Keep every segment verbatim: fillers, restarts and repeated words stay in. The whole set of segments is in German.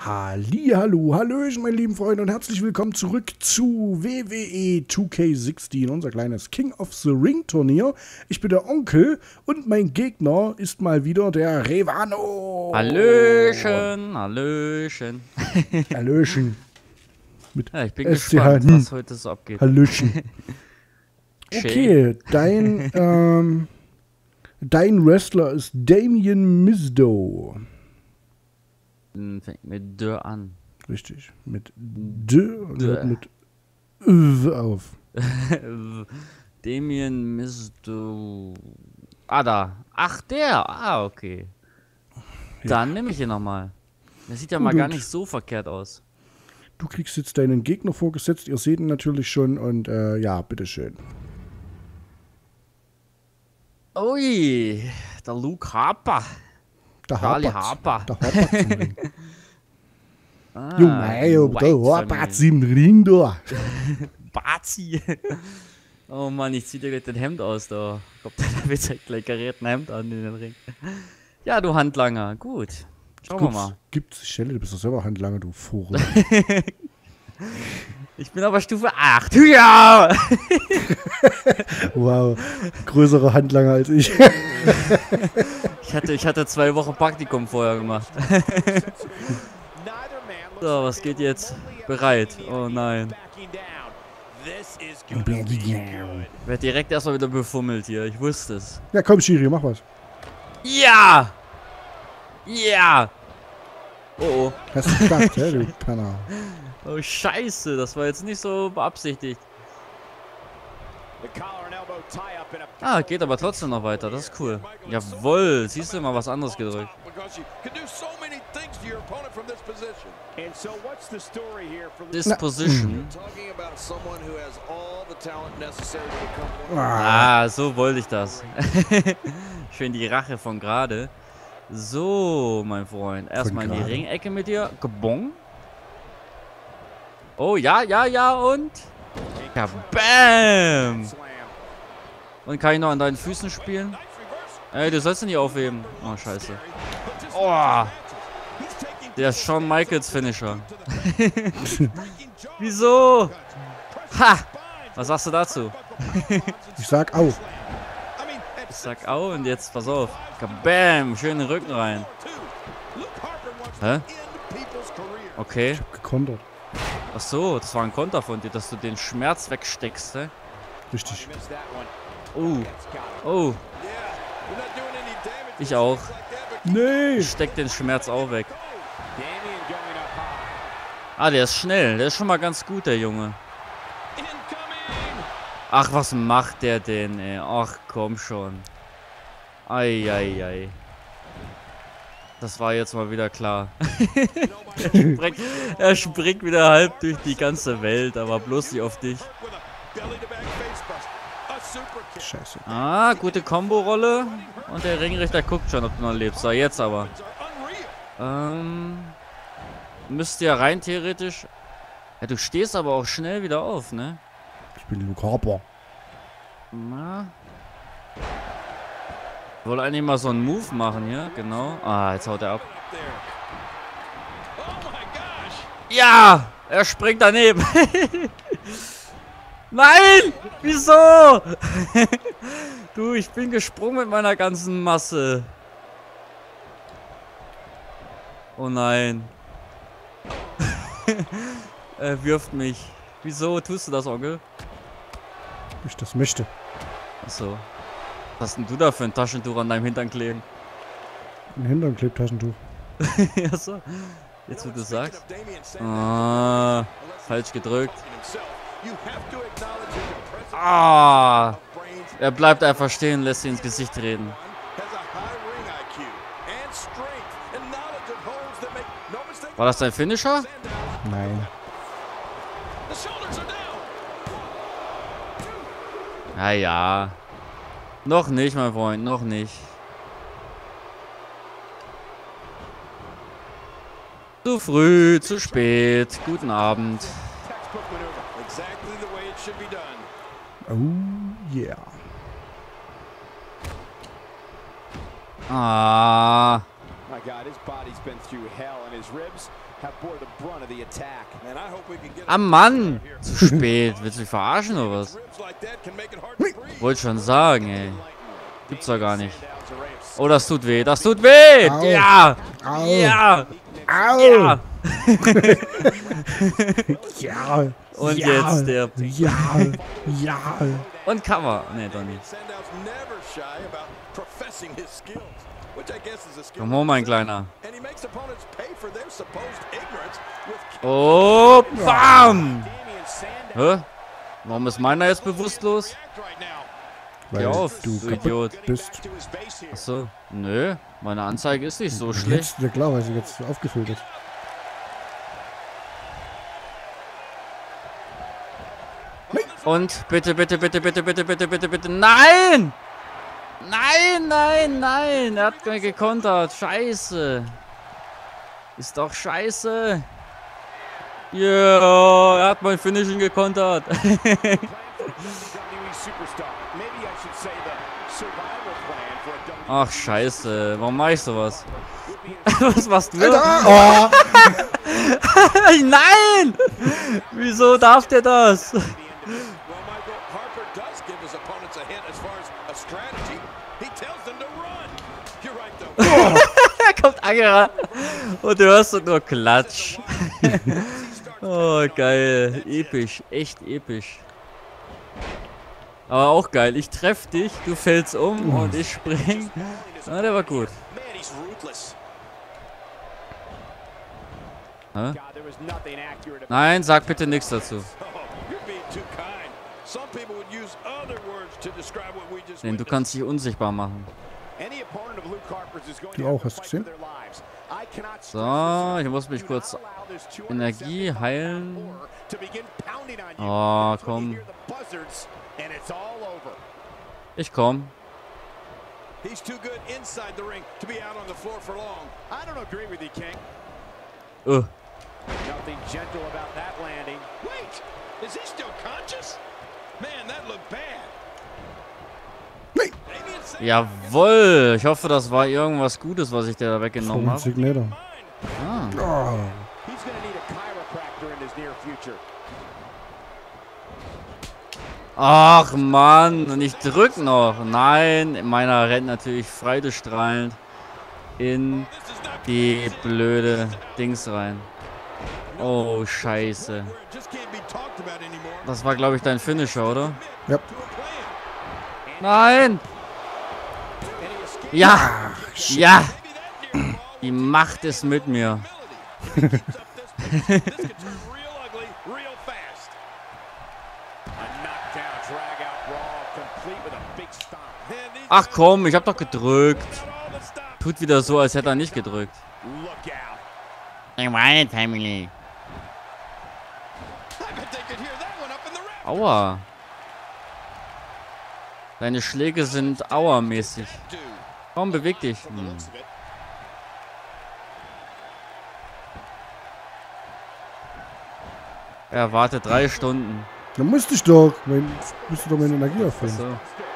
Hallihallo, hallöchen, meine lieben Freunde und herzlich willkommen zurück zu W W E zwei K sechzehn, unser kleines King of the Ring Turnier. Ich bin der Onkel und mein Gegner ist mal wieder der Revano. Hallöchen, Hallöchen. Hallöchen. Mit Ja, ich bin S C H. gespannt, was heute so abgeht. Hallöchen. Okay, dein, ähm, dein Wrestler ist Damien Mizdow. Fängt mit D an. Richtig, mit D und hört mit Ö auf. Damien Mizdow. Ah, da. Ach, der. Ah, okay. Dann ja. nehme ich ihn nochmal. Der sieht ja Gut, mal gar nicht so verkehrt aus. Du kriegst jetzt deinen Gegner vorgesetzt. Ihr seht ihn natürlich schon und äh, ja, bitteschön. Ui, der Luke Harper. Der Charlie Harper. Harper. Der Harper zum Ring. Ah, Jo, mei, ob der Harper im Ring da. Bazi. Oh Mann, ich zieh dir gleich das Hemd aus da. Ich glaub, der wird halt gleich kariert ein Hemd an in den Ring. Ja, du Handlanger, gut. Schauen wir mal. Gibt's Stelle, du bist doch selber Handlanger, du Vogel. Ich bin aber Stufe acht. Ja! Wow, größere Handlanger als ich. ich, hatte, ich hatte zwei Wochen Praktikum vorher gemacht. So, was geht jetzt? Bereit? Oh nein. Werd direkt erstmal wieder befummelt hier, ich wusste es. Ja komm, Schiri, mach was. Ja! Ja! Oh oh. Hast du gedacht, hä, du Penner. Oh scheiße, das war jetzt nicht so beabsichtigt. Ah, geht aber trotzdem noch weiter, das ist cool. Jawohl, siehst du, mal was anderes gedrückt. Disposition. Ah, so wollte ich das. Schön die Rache von gerade. So, mein Freund. Erstmal in die Ringecke mit dir. Gebong. Oh, ja, ja, ja, und? Ja, bam! Und kann ich noch an deinen Füßen spielen? Ey, du sollst ihn nicht aufheben. Oh, scheiße. Oh! Der ist Shawn Michaels Finisher. Wieso? Ha! Was sagst du dazu? Ich sag au. Ich sag au und jetzt pass auf. Bam! Schön in den Rücken rein. Hä? Okay. Ich hab gekontert. Ach so, das war ein Konter von dir, dass du den Schmerz wegsteckst, hä? Richtig. Oh. Oh. Ich auch. Nee. Ich steck den Schmerz auch weg. Ah, der ist schnell. Der ist schon mal ganz gut, der Junge. Ach, was macht der denn, ey? Ach, komm schon. Eieiei. Ei, ei. Das war jetzt mal wieder klar. er, springt, er springt wieder halb durch die ganze Welt, aber bloß nicht auf dich. Scheiße. Ah, gute Kombo-Rolle. Und der Ringrichter guckt schon, ob du noch lebst. So, jetzt aber. Ähm, müsste ja rein theoretisch... Ja, du stehst aber auch schnell wieder auf, ne? Ich bin Luke Harper. Na... Ich wollte eigentlich mal so einen Move machen hier, genau. Ah, jetzt haut er ab. Ja! Er springt daneben. Nein! Wieso? Du, ich bin gesprungen mit meiner ganzen Masse. Oh nein. Er wirft mich. Wieso tust du das, Onkel? Ich das möchte. Achso. Was hast denn du da für ein Taschentuch an deinem Hintern kleben? Ein Hintern-Klebtaschentuch. Ja, so. Jetzt, wo du sagst. Ah, falsch gedrückt. Ah, er bleibt einfach stehen, lässt sie ins Gesicht reden. War das dein Finisher? Nein. Naja. Noch nicht, mein Freund, noch nicht. Zu früh, zu spät. Guten Abend. Oh yeah. Ah. Ah Mann! Zu spät. Willst du mich verarschen oder was? Wollte schon sagen, ey. Gibt's doch gar nicht. Oh, das tut weh. Das tut weh! Au. Ja! Au. Ja! Au. Ja! Ja. Und ja. jetzt der... Ja. Ja. Und Cover. Nee, doch nicht. Komm hoch, mein Kleiner. Oh, bam! Hä? Warum ist meiner jetzt bewusstlos? Weil Geh auf, du du kaputt Idiot. bist. Achso. Nö, meine Anzeige ist nicht so schlecht. Jetzt, ja klar, weil sie jetzt aufgefüllt ist. Und bitte, bitte, bitte, bitte, bitte, bitte, bitte, bitte. Nein! Nein, nein, nein! Er hat gekontert. Scheiße. Ist doch scheiße. Ja, yeah, er hat mein Finishing gekontert. Ach, scheiße. Warum mach ich sowas? Was machst du? Alter! Oh. Nein! Wieso darf der das? Er kommt angerannt und du hörst nur Klatsch. Oh, geil. Episch. Echt episch. Aber auch geil. Ich treff dich, du fällst um und ich spring. Ah, der war gut. Hä? Nein, sag bitte nichts dazu. Denn du kannst dich unsichtbar machen. Du auch, hast du gesehen? So, ich muss mich kurz Energie heilen. Oh, komm. Ich komm. Uh. Jawohl! Ich hoffe, das war irgendwas Gutes, was ich dir da weggenommen habe. Ah. Oh. Ach Mann, und ich drück noch. Nein, meiner rennt natürlich freudestrahlend in die blöde Dings rein. Oh, scheiße. Das war, glaube ich, dein Finisher, oder? Ja. Nein! Ja! Ja! Die Macht ist mit mir. Ach komm, ich hab doch gedrückt. Tut wieder so, als hätte er nicht gedrückt. Meine Family. Aua. Deine Schläge sind Aua-mäßig. Komm, beweg dich. Hm. Er wartet drei Stunden. Dann musste ich doch. Mein, musst du doch meine Energie auffüllen. So.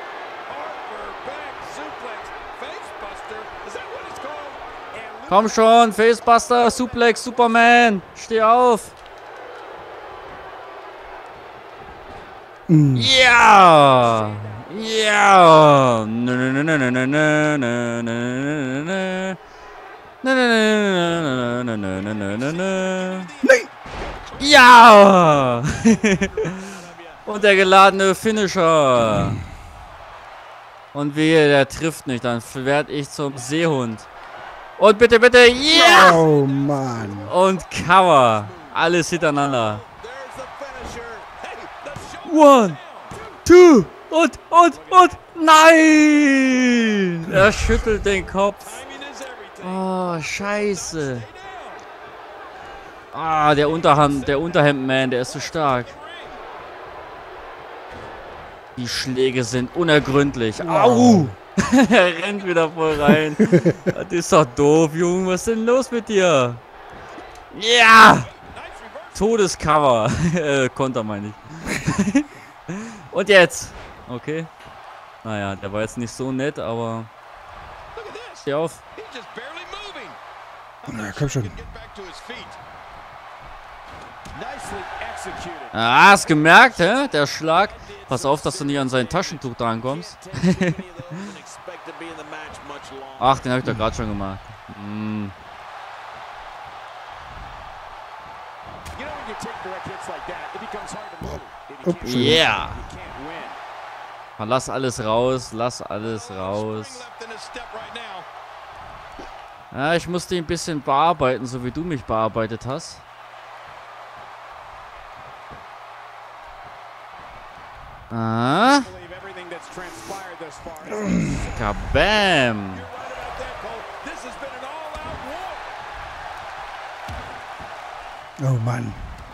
Komm schon, Facebuster, Suplex, Superman. Steh auf. Mm. Ja! Ja! Nö, nö, nö, nö, nö, nö, nö, nö, nö. Nö, nö, nö, nö, nö, nö, nö, nö. Nein! Ja! Und der geladene Finisher. Und wehe, der trifft nicht, dann werde ich zum Seehund. Und bitte, bitte, ja! Oh Mann. Und Cover. Alles hintereinander. One, two, und, und, und, nein! Er schüttelt den Kopf. Oh, scheiße. Ah, der Unterhand, der Unterhemd-Man, der ist so stark. Die Schläge sind unergründlich. Au! Er rennt wieder voll rein. Das ist doch doof, Junge. Was ist denn los mit dir? Ja! Todescover. äh, Konter meine ich. Und jetzt. Okay. Naja, der war jetzt nicht so nett, aber... Steh auf. Na, komm schon. Ah, hast gemerkt, hä? Der Schlag. Pass auf, dass du nicht an sein Taschentuch drankommst. Ach, den hab ich doch gerade schon gemacht. Hm. Yeah. Lass alles raus, lass alles raus. Ja, ich musste ihn ein bisschen bearbeiten, so wie du mich bearbeitet hast. Ah. Kabam. Oh Mann.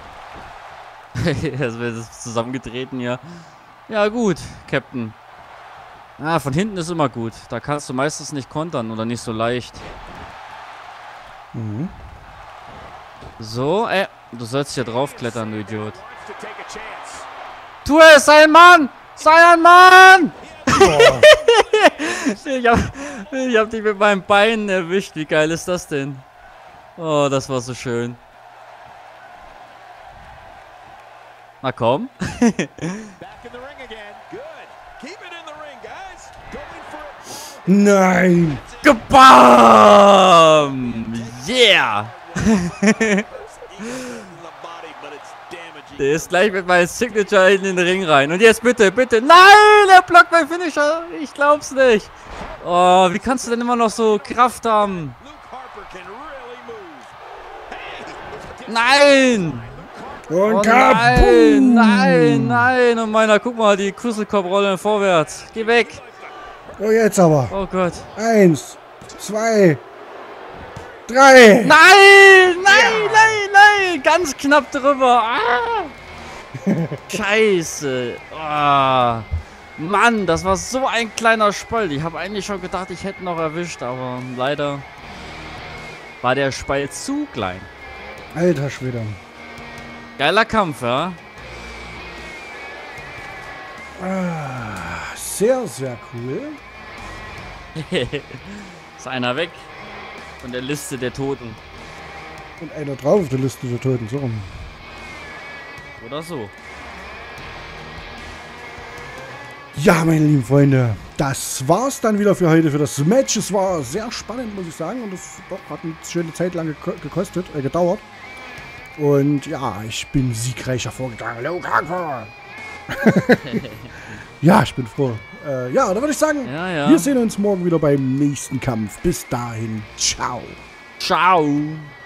Das wird jetzt zusammengetreten hier. Ja gut, Captain. Ah, von hinten ist immer gut. Da kannst du meistens nicht kontern oder nicht so leicht. Mhm. So, ey. Du sollst hier draufklettern, du Idiot. Tu es, sei ein Mann! Sei ein Mann! ich, hab, ich hab dich mit meinem Bein erwischt. Wie geil ist das denn? Oh, das war so schön. Na komm. Nein! Gebam! Yeah! Der ist gleich mit meinem Signature in den Ring rein. Und jetzt bitte, bitte. Nein! Er blockt mein Finisher. Ich glaub's nicht. Oh, wie kannst du denn immer noch so Kraft haben? Nein! Und oh, nein, nein, nein. Und meiner, guck mal, die Kuschelkopfrolle vorwärts. Geh weg. Oh, jetzt aber. Oh Gott. Eins, zwei, drei. Nein, nein, ja. nein, nein. Ganz knapp drüber. Ah. Scheiße. Ah. Mann, das war so ein kleiner Spalt. Ich habe eigentlich schon gedacht, ich hätte noch erwischt, aber leider war der Spalt zu klein. Alter Schwede. Geiler Kampf, ja? Ah, sehr, sehr cool. Ist einer weg von der Liste der Toten. Und einer drauf auf der Liste der Toten, so rum. Oder so. Ja, meine lieben Freunde, das war's dann wieder für heute, für das Match. Es war sehr spannend, muss ich sagen. Und es doch hat eine schöne Zeit lang gekostet, äh, gedauert. Und ja, ich bin siegreich hervorgegangen. Ja, ich bin froh. Äh, ja, dann würde ich sagen, ja, ja. wir sehen uns morgen wieder beim nächsten Kampf. Bis dahin, ciao. Ciao.